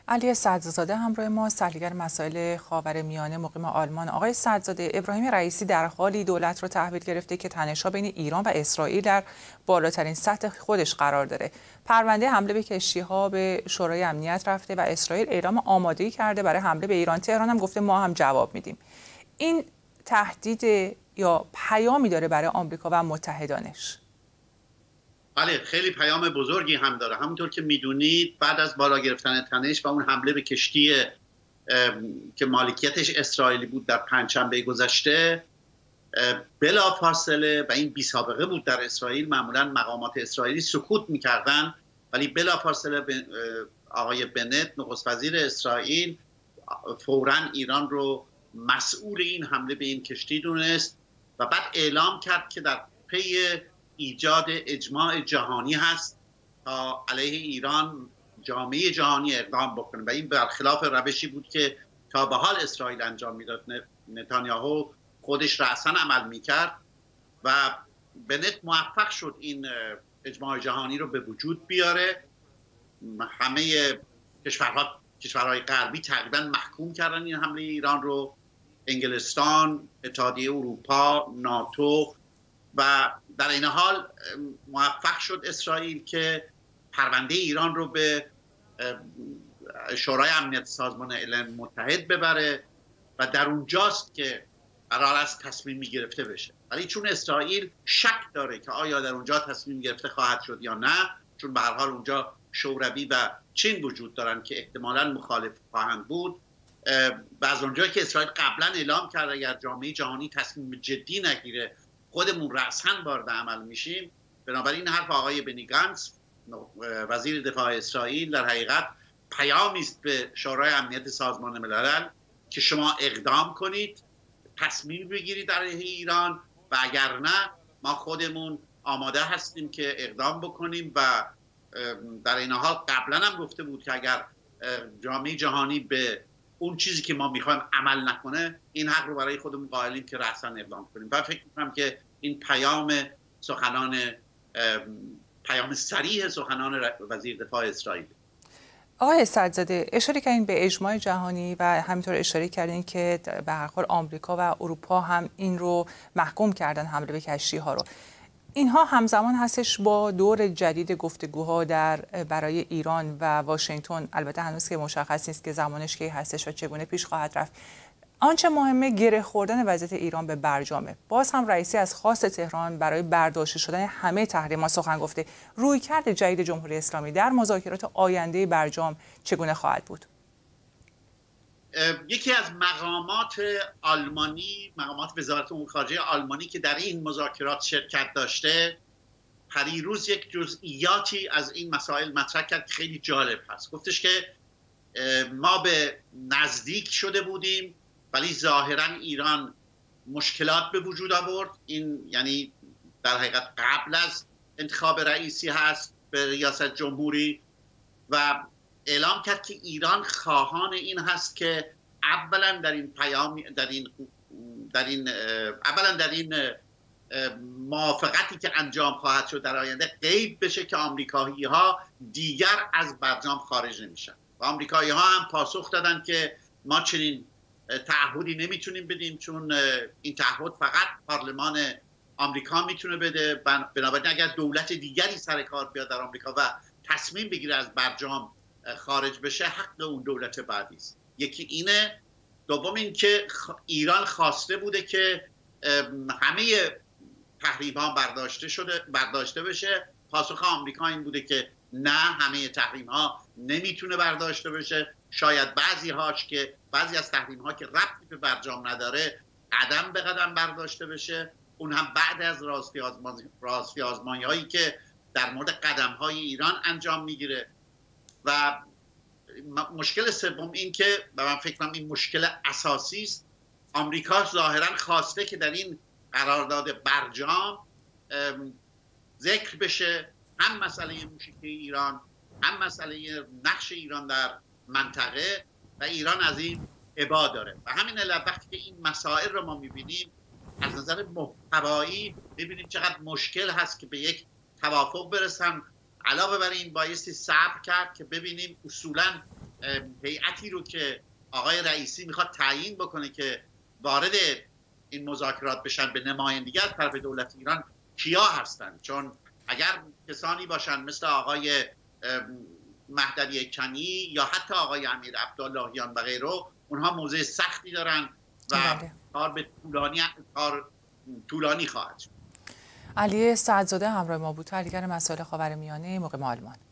علی سعدزاده همراه ما، تحلیلگر مسائل خاورمیانه مقیم آلمان. آقای سعدزاده، ابراهیم رئیسی در حالی دولت رو تحویل گرفته که تنش‌ها بین ایران و اسرائیل در بالاترین سطح خودش قرار داره. پرونده حمله به کشتی‌ها به شورای امنیت رفته و اسرائیل اعلام آمادگی کرده برای حمله به ایران. تهران هم گفته ما هم جواب میدیم. این تهدید یا پیامی داره برای آمریکا و متحدانش؟ بله، خیلی پیام بزرگی هم داره. همونطور که میدونید بعد از بالا گرفتن تنش و اون حمله به کشتی که مالکیتش اسرائیلی بود در پنجشنبه گذشته، بلافاصله، و این بی سابقه بود در اسرائیل، معمولا مقامات اسرائیلی سکوت میکردن، ولی بلافاصله آقای بنت نخست وزیر اسرائیل فوراً ایران رو مسئول این حمله به این کشتی دونست و بعد اعلام کرد که در پی ایجاد اجماع جهانی هست تا علیه ایران جامعه جهانی اقدام بکنه و این برخلاف روشی بود که تا به حال اسرائیل انجام میداد. نتانیاهو خودش رأساً عمل میکرد و بنت موفق شد این اجماع جهانی رو به وجود بیاره. همه کشورهای غربی تقریبا محکوم کردن این حمله ایران رو، انگلستان، اتحادیه اروپا، ناتو، و در این حال موفق شد اسرائیل که پرونده ایران رو به شورای امنیت سازمان ملل متحد ببره و در اونجاست که قرار است تصمیمی گرفته بشه. ولی چون اسرائیل شک داره که آیا در اونجا تصمیم گرفته خواهد شد یا نه، چون به هر حال اونجا شوروی و چین وجود دارن که احتمالاً مخالف خواهند بود، و از اونجایی که اسرائیل قبلا اعلام کرده اگر جامعه جهانی تصمیم جدی نگیره خودمون رأساً وارد عمل میشیم، بنابراین حرف آقای بنی گانتز وزیر دفاع اسرائیل در حقیقت پیامی است به شورای امنیت سازمان ملل که شما اقدام کنید، تصمیم بگیرید علیه ایران و اگر نه ما خودمون آماده هستیم که اقدام بکنیم. و در این حال قبلا هم گفته بود که اگر جامعه جهانی به اون چیزی که ما میخوایم عمل نکنه، این حق رو برای خودمون قائلیم که رأساً اقدام کنیم. و فکر میکنم که این پیام صریح سخنان وزیر دفاع اسرائیل. آقای سعدزاده، اشاره کردین به اجماع جهانی و همینطور اشاره کردین که به هر حال آمریکا و اروپا هم این رو محکوم کردن، حمله به کشتی‌ها رو. اینها همزمان هستش با دور جدید گفتگوها برای ایران و واشنگتن. البته هنوز که مشخص نیست که زمانش کی هستش و چگونه پیش خواهد رفت. آنچه مهمه گره خوردن وضعیت ایران به برجامه. باز هم رئیسی از خواست تهران برای برداشته شدن همه تحریم‌ها سخن گفته. رویکرد جدید جمهوری اسلامی در مذاکرات آینده برجام چگونه خواهد بود؟ یکی از مقامات آلمانی، مقامات وزارت امور خارجه آلمانی که در این مذاکرات شرکت داشته، پریروز یک جزئیاتی از این مسائل مطرح کرد که خیلی جالب هست. گفتش که ما به نزدیک شده بودیم ولی ظاهرا ایران مشکلات به وجود آورد. این یعنی در حقیقت قبل از انتخاب رئیسی هست به ریاست جمهوری، و اعلام کرد که ایران خواهان این هست که اولا در این موافقتی که انجام خواهد شد در آینده قید بشه که آمریکایی ها دیگر از برجام خارج نمیشن. و آمریکایی ها هم پاسخ دادن که ما چنین تعهدی نمیتونیم بدیم، چون این تعهد فقط پارلمان آمریکا میتونه بده. بنابراین اگر دولت دیگری سر کار بیاد در آمریکا و تصمیم بگیره از برجام خارج بشه، حق اون دولت بعدی است. یکی اینه. دوم این که ایران خواسته بوده که همه تحریم‌ها برداشته بشه. پاسخ آمریکا این بوده که نه، همه تحریم‌ها نمیتونه برداشته بشه. شاید بعضی از تحریم‌ها که ربطی به برجام نداره قدم به قدم برداشته بشه، اون هم بعد از راستی آزمایی‌هایی که در مورد قدم‌های ایران انجام میگیره. و مشکل سوم این که من فکر کنم این مشکل اساسی است، آمریکا ظاهرا خواسته که در این قرارداد برجام ذکر بشه هم مسئله موشکی ایران، هم مسئله نقش ایران در منطقه، و ایران از این ابا داره. و همین علت وقتی که این مسائل رو ما میبینیم از نظر محتوایی ببینیم چقدر مشکل هست که به یک توافق برسن. علاوه بر این بایستی صبر کرد که ببینیم اصولا هیئتی رو که آقای رئیسی میخواد تعیین بکنه که وارد این مذاکرات بشن به نمایندگی از طرف دولت ایران کیا هستند. چون اگر کسانی باشن مثل آقای مهدوی کنی یا حتی آقای امیر عبداللهیان و غیره، اونها موضع سختی دارن و کار به طولانی خواهد شد. علی سعدزاده همراه ما بود، تحلیلگر مسائل خاورمیانه موقع معلمان.